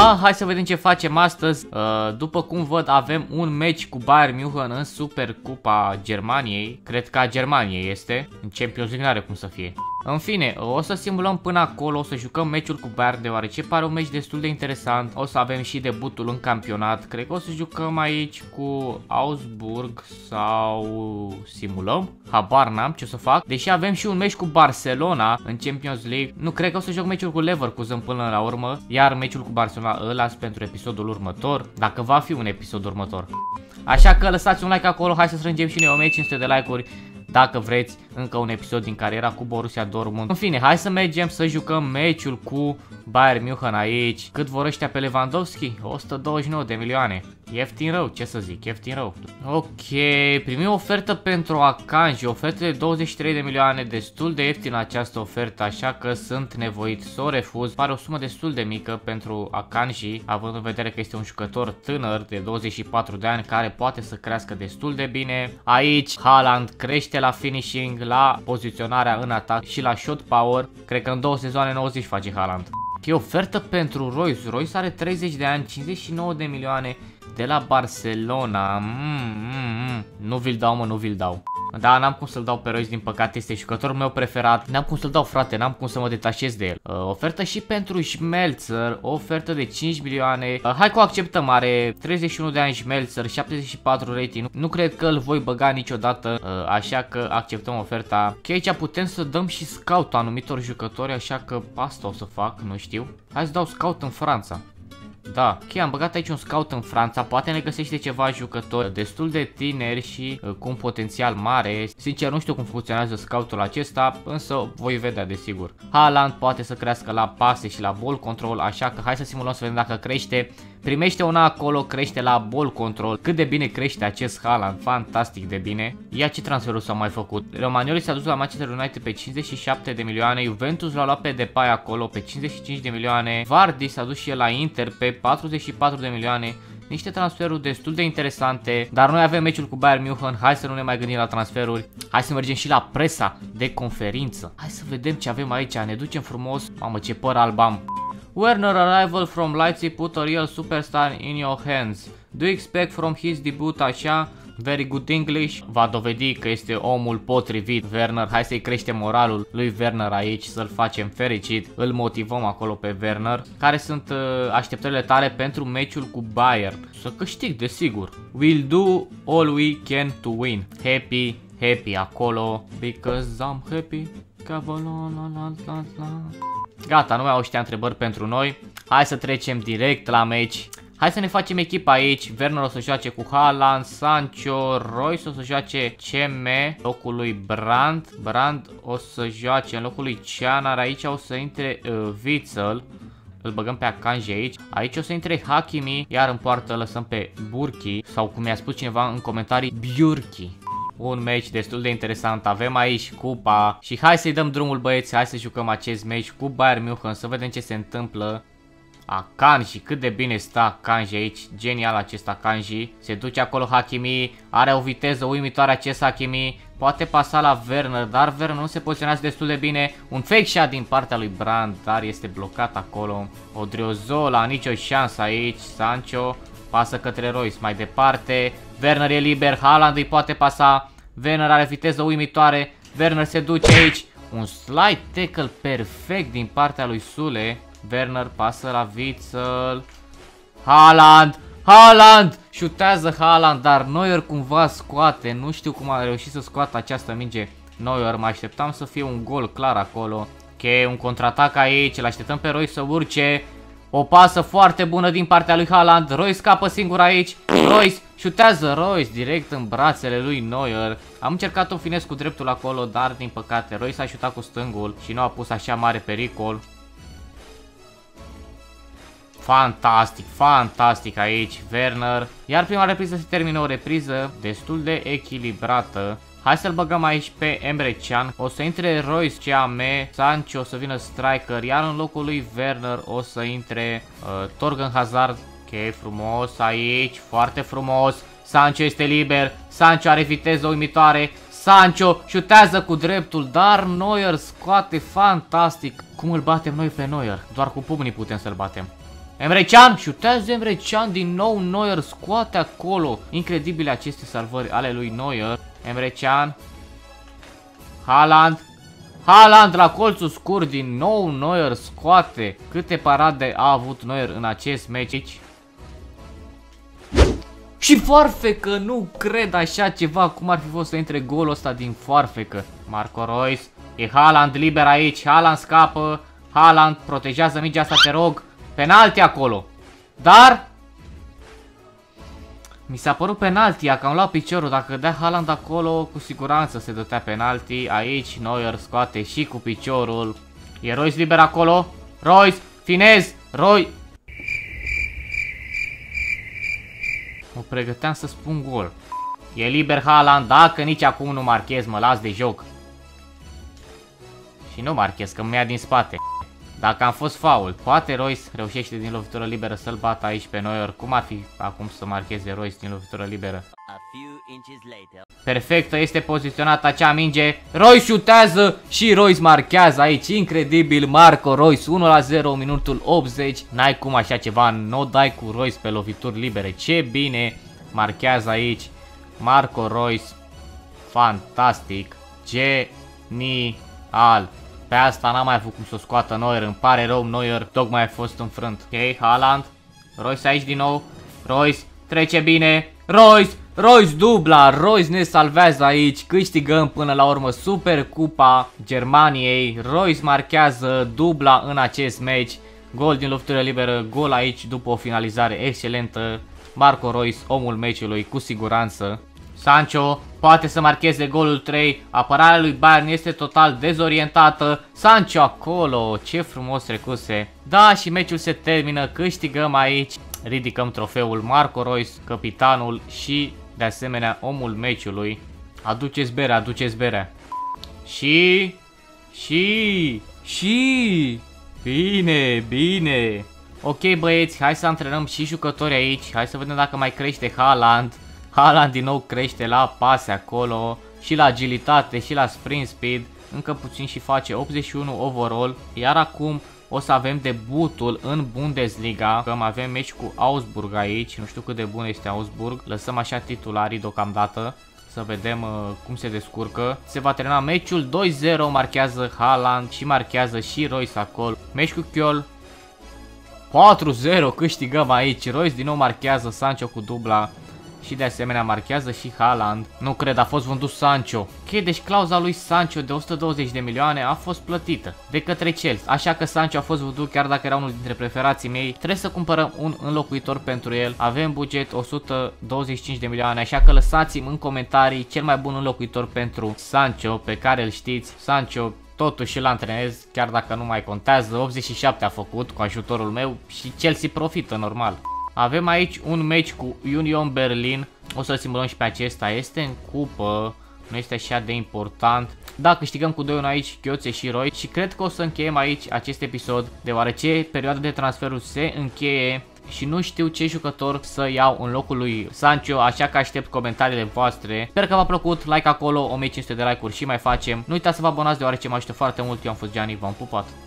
Da, hai să vedem ce facem astăzi. După cum văd, avem un meci cu Bayern München în Supercupa Germaniei. Cred că a Germaniei este. În Champions League n-are cum să fie. În fine, o să simulăm până acolo, o să jucăm meciul cu Bayern, deoarece pare un meci destul de interesant. O să avem și debutul în campionat. Cred că o să jucăm aici cu Augsburg sau simulăm. Habar n-am ce o să fac. Deși avem și un meci cu Barcelona în Champions League. Nu, cred că o să joc meciul cu Leverkusen până la urmă. Iar meciul cu Barcelona îl las pentru episodul următor, dacă va fi un episod următor. Așa că lăsați un like acolo, hai să strângem și noi 1500 de like-uri dacă vreți încă un episod din cariera cu Borussia Dortmund. În fine, hai să mergem să jucăm meciul cu Bayern München aici. Cât vor ăștia pe Lewandowski? 129 de milioane. Ieftin rău, ce să zic, ieftin rău. Ok, primim o ofertă pentru Akanji, ofertă de 23 de milioane, destul de ieftină această ofertă, așa că sunt nevoit să o refuz. Pare o sumă destul de mică pentru Akanji, având în vedere că este un jucător tânăr de 24 de ani care poate să crească destul de bine. Aici Haaland crește la finishing, la poziționarea în atac și la shot power. Cred că în 2 sezoane 90 face Haaland. E ofertă pentru Royce. Royce are 30 de ani, 59 de milioane de la Barcelona. Nu vi-l dau, mă, nu vi-l dau. Da, n-am cum să-l dau pe Royce, din păcate este jucătorul meu preferat. N-am cum să-l dau, frate, n-am cum să mă detașez de el. Ofertă și pentru Schmelzer, o ofertă de 5 milioane. Hai că o acceptăm, are 31 de ani Schmelzer, 74 rating. Nu cred că îl voi băga niciodată, așa că acceptăm oferta. Ok, aici putem să dăm și scout anumitor jucători, așa că asta o să fac, nu știu. Hai să dau scout în Franța. Da, ok, am băgat aici un scout în Franța, poate ne găsește ceva jucători destul de tineri și cu un potențial mare. Sincer, nu știu cum funcționează scoutul acesta, însă voi vedea desigur. Haaland poate să crească la pase și la ball control, așa că hai să simulăm să vedem dacă crește. Primește una acolo, crește la ball control. Cât de bine crește acest Haaland, fantastic de bine. Ia ce transferuri s-au mai făcut. Romagnoli s-a dus la Manchester United pe 57 de milioane, Juventus l-a luat pe Depay acolo pe 55 de milioane, Vardy s-a dus și el la Inter pe 44 de milioane. Niște transferuri destul de interesante, dar noi avem meciul cu Bayern München, hai să nu ne mai gândim la transferuri. Hai să mergem și la presa de conferință. Hai să vedem ce avem aici, ne ducem frumos. Mamă, ce păr alb am. Werner arrival from Leipzig put a real superstar in your hands. Do you expect from his debut așa? Very good English. Va dovedi că este omul potrivit Werner. Hai să-i creștem moralul lui Werner aici, să-l facem fericit. Îl motivăm acolo pe Werner. Care sunt așteptările tale pentru meciul cu Bayern? Să câștig, desigur. We'll do all we can to win. Happy, happy acolo. Because I'm happy. Gata, nu mai au ăștia întrebări pentru noi. Hai să trecem direct la meci. Hai să ne facem echipa aici. Werner o să joace cu Haaland, Sancho, Royce o să joace CM, locul lui Brandt. Brandt o să joace în locul lui Cianar. Aici o să intre Witsel. Îl băgăm pe Akanji aici. Aici o să intre Hakimi, iar în poartă lăsăm pe Burki, sau cum mi-a spus cineva în comentarii, Bjurki. Un meci destul de interesant, avem aici cupa și hai să-i dăm drumul, băieți, hai să jucăm acest meci cu Bayern München, să vedem ce se întâmplă. Akanji, cât de bine stă Akanji aici, genial acest Akanji. Se duce acolo Hakimi, are o viteză uimitoare acest Hakimi, poate pasa la Werner, dar Werner nu se poziționează destul de bine. Un fake shot din partea lui Brandt, dar este blocat acolo. Odriozola, nicio șansă aici, Sancho pasă către Royce, mai departe. Werner e liber, Haaland îi poate pasa. Werner are viteză uimitoare. Werner se duce aici. Un slide tackle perfect din partea lui Sule. Werner pasă la Witsel. Haaland! Haaland! Șutează Haaland, dar Neuer cumva scoate. Nu știu cum a reușit să scoată această minge Neuer. Mă așteptam să fie un gol clar acolo. Ok, un contraatac aici. Îl așteptăm pe Royce să urce. O pasă foarte bună din partea lui Haaland. Royce scapă singur aici. Royce șutează, Royce direct în brațele lui Neuer. Am încercat un finesc cu dreptul acolo, dar din păcate Royce a șutat cu stângul și nu a pus așa mare pericol. Fantastic, fantastic aici Werner. Iar prima repriză se termină, o repriză destul de echilibrată. Hai să-l băgăm aici pe Emre Can. O să intre Royce, CAM, Sancho o să vină striker, iar în locul lui Werner o să intre Torgan Hazard. Ok, frumos aici, foarte frumos. Sancho este liber, Sancho are viteză uimitoare. Sancho șutează cu dreptul, dar Neuer scoate fantastic. Cum îl batem noi pe Neuer? Doar cu pumnii putem să-l batem. Emre Can, șutează Emre Can din nou, Neuer scoate acolo. Incredibile aceste salvări ale lui Neuer. Emre Can. Haaland. Haaland la colțul scurt din nou, Neuer scoate. Câte parade a avut Neuer în acest meci aici. Și foarfecă, nu cred așa ceva, cum ar fi fost să intre golul ăsta din foarfecă. Marco Reus, e Haaland liber aici, Haaland scapă, Haaland protejează mingea asta, te rog. Penalti acolo. Dar mi s-a părut penalti, că am luat piciorul. Dacă dea Haaland acolo, cu siguranță se dătea penalti. Aici Neuer scoate și cu piciorul. E Reus liber acolo. Reus, finez, Reus. Mă pregăteam să spun gol. E liber Haaland, dacă nici acum nu marchez, mă las de joc. Și nu marchez, că mă ia din spate. Dacă am fost foul, poate Reus reușește din lovitură liberă să-l bată aici pe Neuer. Cum ar fi acum să marcheze Reus din lovitură liberă? Perfectă este poziționată acea minge. Reus șutează și Reus marchează aici. Incredibil, Marco Reus 1-0, minutul 80. N-ai cum așa ceva, nu dai cu Reus pe lovituri libere. Ce bine marchează aici Marco Reus. Fantastic, genial. Pe asta n-am mai avut cum să o scoată Neuer, îmi pare rău, Neuer tocmai a fost înfrânt. Ok, Haaland, Reus aici din nou, Reus trece bine, Reus dubla, Reus ne salvează aici, câștigăm până la urmă Supercupa Germaniei, Reus marchează dubla în acest meci, gol din lovitură liberă, gol aici după o finalizare excelentă, Marco Reus, omul meciului cu siguranță. Sancho poate să marcheze golul 3, apărarea lui Bayern este total dezorientată, Sancho acolo, ce frumos trecuse. Da, și meciul se termină, câștigăm aici, ridicăm trofeul Marco Reus, capitanul și de asemenea omul meciului. Aduceți berea, aduceți berea. Și bine. Ok băieți, hai să antrenăm și jucători aici, hai să vedem dacă mai crește Haaland. Haaland din nou crește la pase acolo, și la agilitate, și la sprint speed, încă puțin și face 81 overall, iar acum o să avem debutul în Bundesliga, că avem meci cu Augsburg aici, nu știu cât de bun este Augsburg, lăsăm așa titularii deocamdată, să vedem cum se descurcă. Se va termina meciul 2-0, marchează Haaland și marchează și Reus acolo. Meci cu Köln 4-0, câștigăm aici, Reus din nou marchează, Sancho cu dubla. Și de asemenea marchează și Haaland. Nu cred, a fost vândut Sancho. Ok, deci clauza lui Sancho de 120 de milioane a fost plătită de către Chelsea. Așa că Sancho a fost vândut, chiar dacă era unul dintre preferații mei. Trebuie să cumpărăm un înlocuitor pentru el. Avem buget 125 de milioane, așa că lăsați-mi în comentarii cel mai bun înlocuitor pentru Sancho, pe care îl știți. Sancho totuși îl antrenez, chiar dacă nu mai contează. 87 a făcut cu ajutorul meu și Chelsea profită normal. Avem aici un meci cu Union Berlin, o să-l simulăm și pe acesta, este în cupă, nu este așa de important. Da, câștigăm cu 2-1 aici, Götze și Reus și cred că o să încheiem aici acest episod, deoarece perioada de transferuri se încheie și nu știu ce jucător să iau în locul lui Sancho, așa că aștept comentariile voastre. Sper că v-a plăcut, like acolo, 1500 de like-uri și mai facem. Nu uitați să vă abonați deoarece mă ajută foarte mult, eu am fost Gianni, v-am pupat.